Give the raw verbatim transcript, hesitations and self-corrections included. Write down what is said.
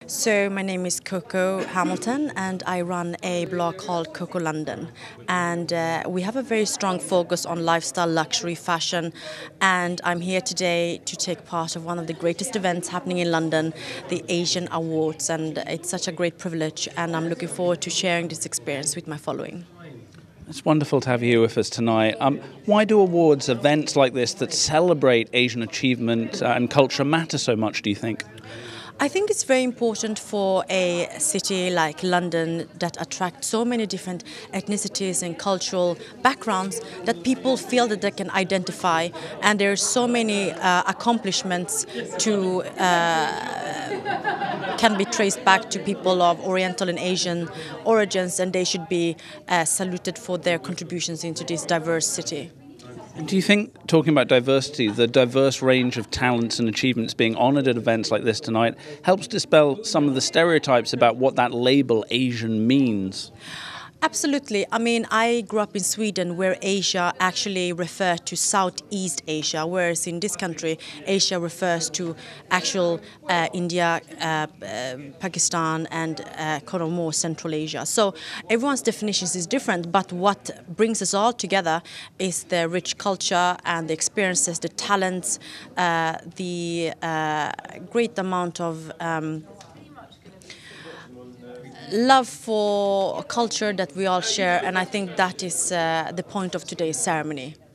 So my name is Coco Hamilton and I run a blog called Coco London, and uh, we have a very strong focus on lifestyle, luxury, fashion, and I'm here today to take part of one of the greatest events happening in London, the Asian Awards, and it's such a great privilege and I'm looking forward to sharing this experience with my following. It's wonderful to have you here with us tonight. Um, why do awards, events like this that celebrate Asian achievement uh, and culture matter so much, do you think? I think it's very important for a city like London that attracts so many different ethnicities and cultural backgrounds that people feel that they can identify, and there are so many uh, accomplishments to uh, can be traced back to people of Oriental and Asian origins, and they should be uh, saluted for their contributions into this diverse city. Do you think, talking about diversity, the diverse range of talents and achievements being honoured at events like this tonight helps dispel some of the stereotypes about what that label Asian means? Absolutely. I mean, I grew up in Sweden where Asia actually refers to Southeast Asia, whereas in this country, Asia refers to actual uh, India, uh, uh, Pakistan, and uh, kind of more Central Asia. So everyone's definitions is different, but what brings us all together is the rich culture and the experiences, the talents, uh, the uh, great amount of um, love for a culture that we all share, and I think that is uh, the point of today's ceremony.